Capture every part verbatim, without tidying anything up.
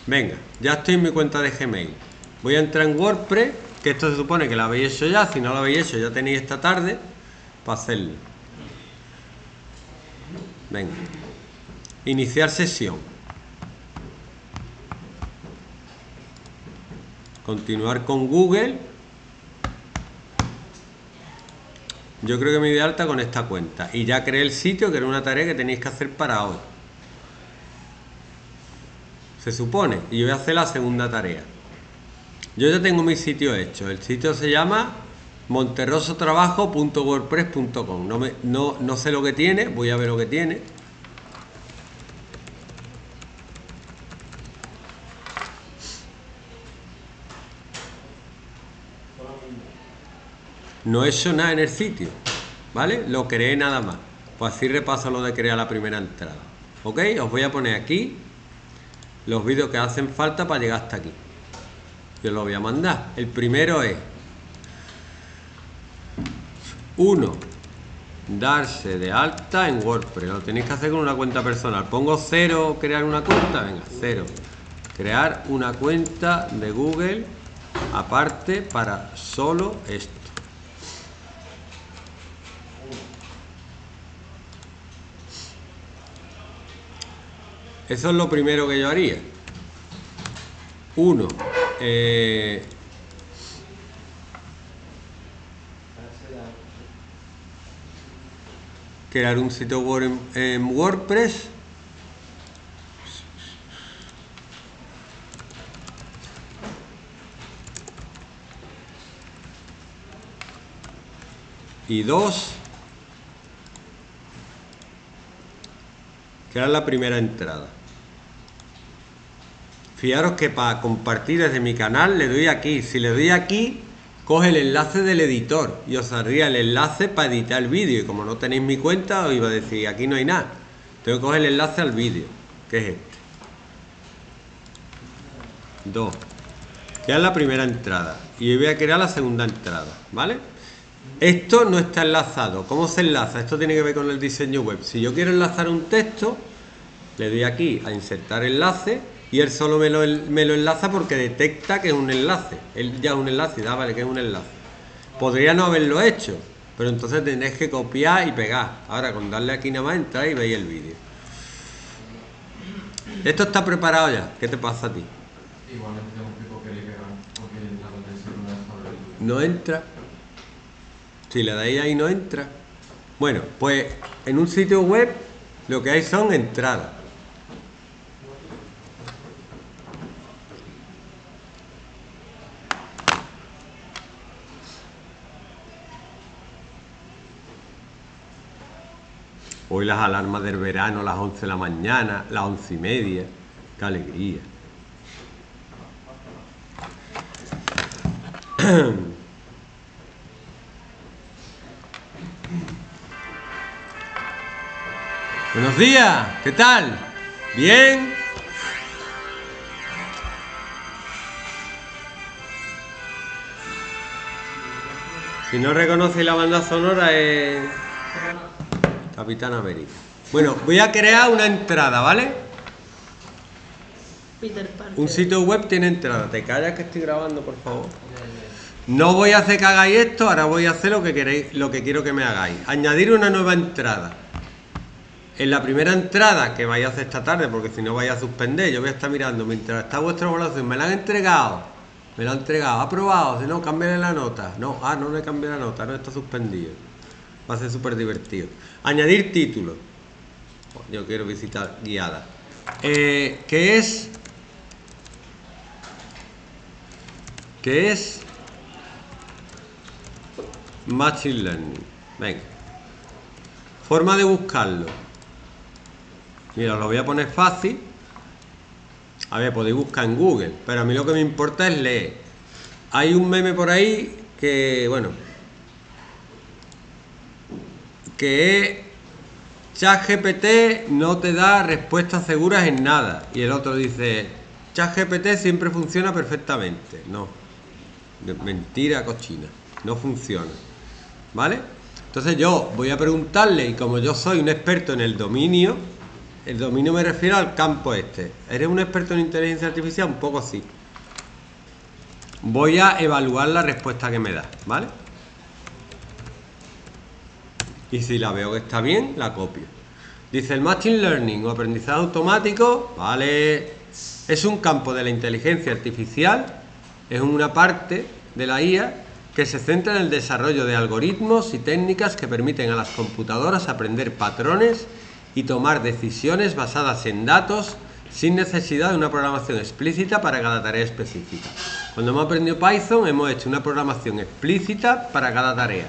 Venga, ya estoy en mi cuenta de Gmail. Voy a entrar en WordPress, que esto se supone que lo habéis hecho ya. Si no lo habéis hecho, ya tenéis esta tarde para hacerlo. Venga. Iniciar sesión. Continuar con Google. Yo creo que me doy de alta con esta cuenta. Y ya creé el sitio, que era una tarea que tenéis que hacer para hoy. Se supone. Y yo voy a hacer la segunda tarea. Yo ya tengo mi sitio hecho. El sitio se llama monterrosotrabajo punto wordpress punto com. No, me, no, no sé lo que tiene. Voy a ver lo que tiene. No he hecho nada en el sitio, ¿vale? Lo creé nada más. Pues así repaso lo de crear la primera entrada. ¿Ok? Os voy a poner aquí los vídeos que hacen falta para llegar hasta aquí. Yo los voy a mandar. El primero es uno, darse de alta en WordPress. Lo tenéis que hacer con una cuenta personal. Pongo cero, crear una cuenta. Venga, cero. Crear una cuenta de Google aparte para solo esto. Eso es lo primero que yo haría. Uno, eh, crear un sitio web en, en WordPress. Y dos, crear la primera entrada. Fijaros que para compartir desde mi canal le doy aquí. Si le doy aquí, coge el enlace del editor y os saldría el enlace para editar el vídeo. Y como no tenéis mi cuenta, os iba a decir, aquí no hay nada. Tengo que coger el enlace al vídeo, que es este. Dos. Crear la primera entrada. Y voy a crear la segunda entrada, ¿vale? Esto no está enlazado. ¿Cómo se enlaza? Esto tiene que ver con el diseño web. Si yo quiero enlazar un texto, le doy aquí a insertar enlace y él solo me lo, me lo enlaza porque detecta que es un enlace. Él ya es un enlace y da, vale, que es un enlace. Podría no haberlo hecho, pero entonces tenéis que copiar y pegar. Ahora con darle aquí nada más entráis y veis el vídeo. Esto está preparado ya. ¿Qué te pasa a ti? Igualmente tengo que copiar y pegar porque la conexión no es sobre el... No entra. Si le dais ahí no entra. Bueno, pues en un sitio web lo que hay son entradas. Hoy las alarmas del verano, las once de la mañana, las once y media. ¡Qué alegría! Buenos días, ¿qué tal? ¿Bien? Si no reconocéis la banda sonora es Capitán América. Bueno, voy a crear una entrada, ¿vale? Peter Parker. Un sitio web tiene entrada. Te callas que estoy grabando, por favor. No voy a hacer que hagáis esto, ahora voy a hacer lo que queréis, lo que quiero que me hagáis. Añadir una nueva entrada. En la primera entrada que vais a hacer esta tarde, porque si no vais a suspender, yo voy a estar mirando mientras está vuestra evaluación. Me la han entregado, me la han entregado, aprobado, si no, cámbiale la nota. No, ah, no le cambié la nota, no está suspendido. Va a ser súper divertido. Añadir título. Yo quiero visitar guiada. Eh, ¿Qué es? ¿Qué es? Machine Learning. Venga. Forma de buscarlo. Mira, lo voy a poner fácil. A ver, podéis buscar en Google, pero a mí lo que me importa es leer. Hay un meme por ahí que, bueno, que es ChatGPT no te da respuestas seguras en nada. Y el otro dice, ChatGPT siempre funciona perfectamente. No, mentira cochina, no funciona. ¿Vale? Entonces yo voy a preguntarle, y como yo soy un experto en el dominio, El dominio me refiero al campo este. ¿Eres un experto en inteligencia artificial? Un poco sí. Voy a evaluar la respuesta que me da, ¿vale? Y si la veo que está bien, la copio. Dice el Machine Learning o aprendizaje automático, ¿vale? Es un campo de la inteligencia artificial, es una parte de la I A que se centra en el desarrollo de algoritmos y técnicas que permiten a las computadoras aprender patrones y tomar decisiones basadas en datos sin necesidad de una programación explícita para cada tarea específica. Cuando hemos aprendido Python, hemos hecho una programación explícita para cada tarea.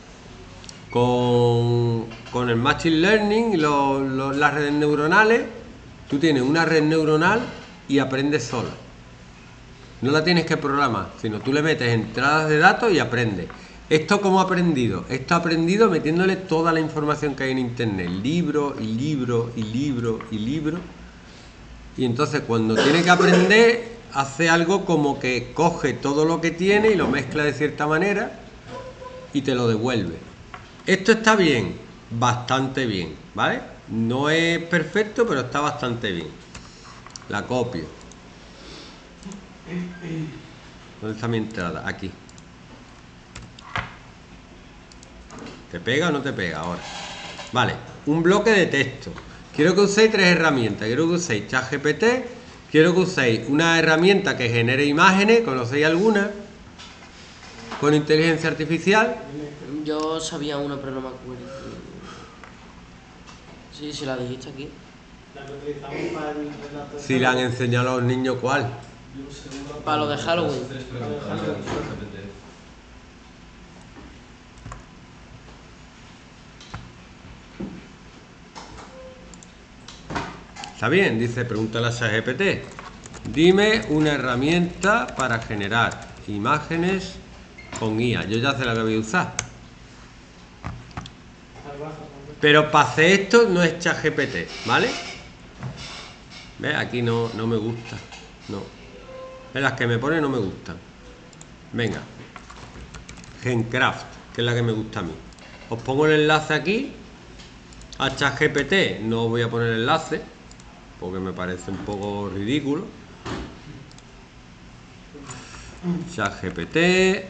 Con, con el Machine Learning y lo, lo, las redes neuronales, tú tienes una red neuronal y aprendes sola. No la tienes que programar, sino tú le metes entradas de datos y aprende. ¿Esto cómo ha aprendido? Esto ha aprendido metiéndole toda la información que hay en internet, libro y libro y libro y libro. Y entonces cuando tiene que aprender, hace algo como que coge todo lo que tiene y lo mezcla de cierta manera y te lo devuelve. Esto está bien, bastante bien, ¿vale? No es perfecto, pero está bastante bien. La copio. ¿Dónde está mi entrada? Aquí. ¿Te pega o no te pega ahora? Vale, un bloque de texto. Quiero que uséis tres herramientas. Quiero que uséis ChatGPT. Quiero que uséis una herramienta que genere imágenes. ¿Conocéis alguna? Con inteligencia artificial. Yo sabía una, pero no me acuerdo. Sí, si la dijiste aquí. La que utilizamos para el relato de Si le han enseñado a los niños, ¿cuál? Para lo de Halloween. Tres preguntas al ChatGPT. Está bien, dice, pregúntale a ChatGPT. Dime una herramienta para generar imágenes con I A. Yo ya sé la que voy a usar. Pero para hacer esto no es ChatGPT, ¿vale? ¿Ves? Aquí no, no me gusta. No. ¿Ves? Las que me pone no me gustan. Venga. Gencraft, que es la que me gusta a mí. Os pongo el enlace aquí. A ChatGPT no voy a poner el enlace, porque me parece un poco ridículo. ChatGPT.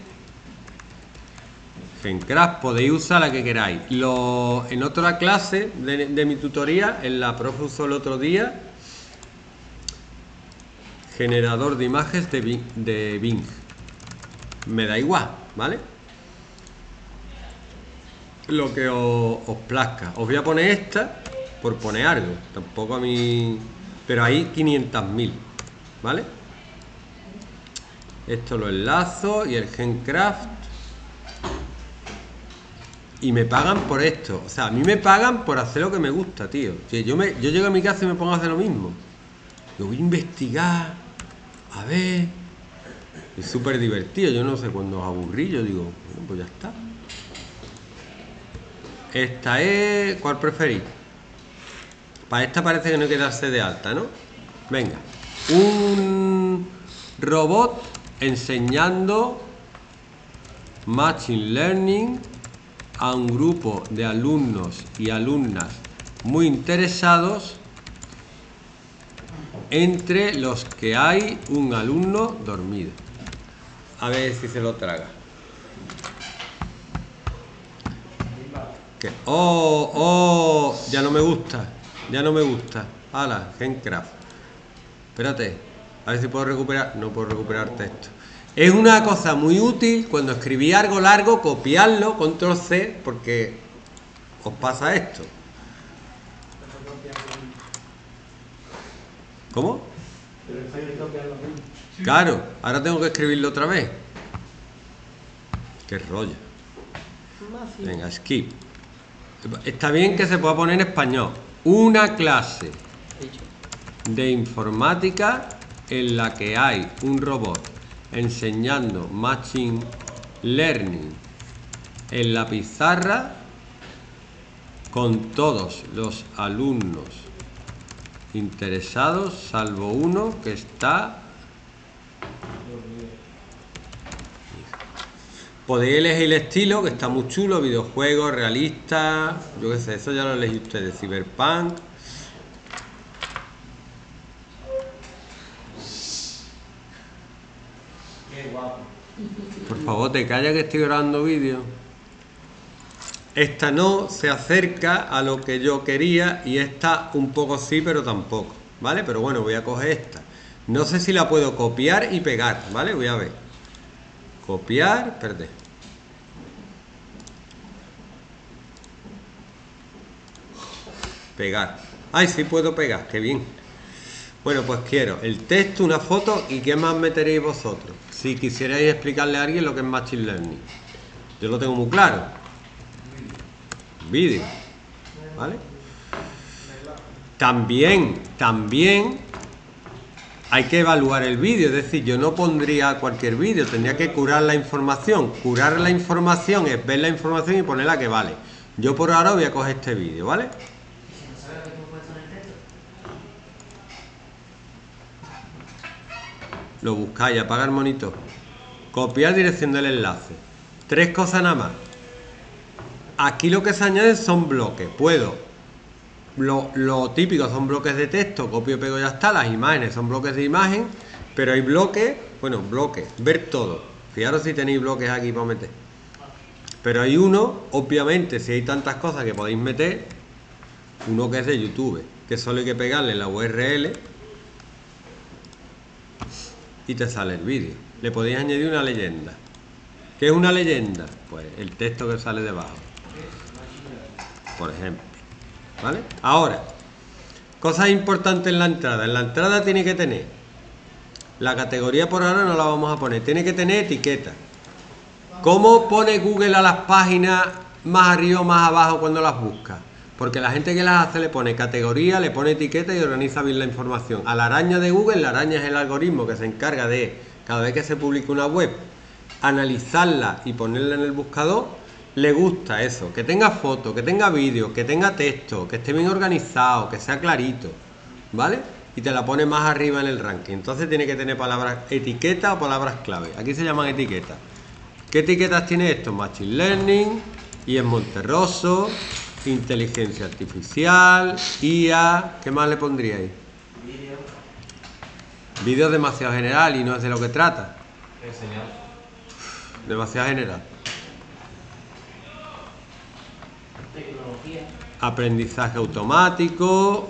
Gencraft, podéis usar la que queráis. Lo, en otra clase de, de mi tutoría, en la profe usó el otro día generador de imágenes de Bing, de Bing. Me da igual, ¿vale? Lo que os, os plazca. Os voy a poner esta por poner algo. Tampoco a mí... Pero hay quinientos mil, ¿vale? Esto lo enlazo y el Gencraft. Y me pagan por esto. O sea, a mí me pagan por hacer lo que me gusta, tío. Si yo, me, yo llego a mi casa y me pongo a hacer lo mismo. Yo voy a investigar. A ver. Es súper divertido. Yo no sé, cuando os aburrí, yo digo, bueno, pues ya está. Esta es... ¿Cuál preferís? Para esta parece que no hay que darse de alta, ¿no? Venga. Un robot enseñando Machine Learning a un grupo de alumnos y alumnas muy interesados, entre los que hay un alumno dormido. A ver si se lo traga. ¿Qué? Oh, oh, ya no me gusta, ya no me gusta. Hala, Gencraft. Espérate, a ver si puedo recuperar. No puedo recuperar texto. Es una cosa muy útil cuando escribí algo largo, copiarlo, control C, porque os pasa esto. ¿Cómo? Claro, ahora tengo que escribirlo otra vez. Qué rollo. Venga, skip. Está bien que se pueda poner en español. Una clase de informática en la que hay un robot enseñando Machine Learning en la pizarra con todos los alumnos interesados, salvo uno que está... Podéis elegir el estilo, que está muy chulo, videojuegos, realista, yo qué sé, eso ya lo elegí ustedes, Cyberpunk. Qué guapo. Por favor, te calla que estoy grabando vídeo. Esta no se acerca a lo que yo quería y esta un poco sí, pero tampoco, ¿vale? Pero bueno, voy a coger esta. No sé si la puedo copiar y pegar, ¿vale? Voy a ver. Copiar, perdón. Pegar. Ay, sí puedo pegar, qué bien. Bueno, pues quiero el texto, una foto y qué más meteréis vosotros. Si quisierais explicarle a alguien lo que es Machine Learning. Yo lo tengo muy claro. Vídeo. ¿Vale? También, también hay que evaluar el vídeo. Es decir, yo no pondría cualquier vídeo, tendría que curar la información. Curar la información es ver la información y ponerla que vale. Yo por ahora voy a coger este vídeo, ¿vale? Lo buscáis, apaga el monitor. Copiar dirección del enlace. Tres cosas nada más. Aquí lo que se añade son bloques. Puedo, lo, lo típico son bloques de texto, copio y pego y ya está. Las imágenes son bloques de imagen, pero hay bloques, bueno, bloques, ver todo. Fijaros si tenéis bloques aquí para meter. Pero hay uno, obviamente, si hay tantas cosas que podéis meter, uno que es de YouTube, que solo hay que pegarle la U R L y te sale el vídeo. Le podéis añadir una leyenda. ¿Qué es una leyenda? Pues el texto que sale debajo, por ejemplo. ¿Vale? Ahora, cosas importantes en la entrada. En la entrada tiene que tener, la categoría por ahora no la vamos a poner, tiene que tener etiqueta. ¿Cómo pone Google a las páginas más arriba o más abajo cuando las busca? Porque la gente que las hace le pone categoría, le pone etiqueta y organiza bien la información. A la araña de Google, la araña es el algoritmo que se encarga de, cada vez que se publica una web, analizarla y ponerla en el buscador. Le gusta eso, que tenga fotos, que tenga vídeos, que tenga texto, que esté bien organizado, que sea clarito, ¿vale? Y te la pone más arriba en el ranking. Entonces tiene que tener palabras etiqueta o palabras clave. Aquí se llaman etiquetas. ¿Qué etiquetas tiene esto? Machine Learning, I E M Monterroso, inteligencia artificial, I A, ¿qué más le pondríais? Vídeo. Vídeo es demasiado general y no es de lo que trata. Enseñar. Demasiado general. Tecnología. Aprendizaje automático,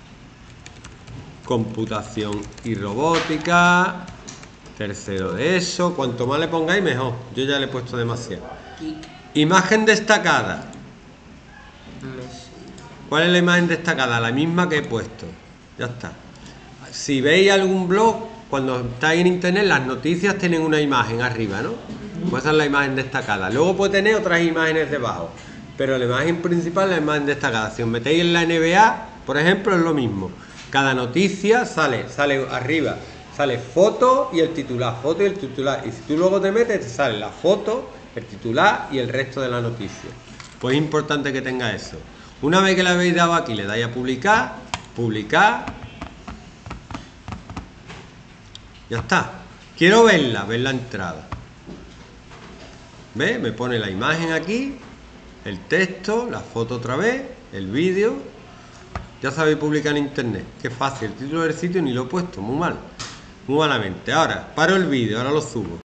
computación y robótica, tercero de eso. Cuanto más le pongáis mejor. Yo ya le he puesto demasiado. Imagen destacada. ¿Cuál es la imagen destacada? La misma que he puesto. Ya está. Si veis algún blog, cuando estáis en internet, las noticias tienen una imagen arriba, ¿no? Pues esa es la imagen destacada. Luego puede tener otras imágenes debajo, pero la imagen principal es la imagen destacada. Si os metéis en la N B A, por ejemplo, es lo mismo. Cada noticia sale, sale arriba, sale foto y el titular, foto y el titular. Y si tú luego te metes, te sale la foto, el titular y el resto de la noticia. Pues es importante que tenga eso. Una vez que le habéis dado aquí, le dais a publicar, publicar. Ya está. Quiero verla, ver la entrada. ¿Ves? Me pone la imagen aquí, el texto, la foto otra vez, el vídeo. Ya sabéis publicar en internet. Qué fácil. El título del sitio ni lo he puesto. Muy mal. Muy malamente. Ahora, paro el vídeo, ahora lo subo.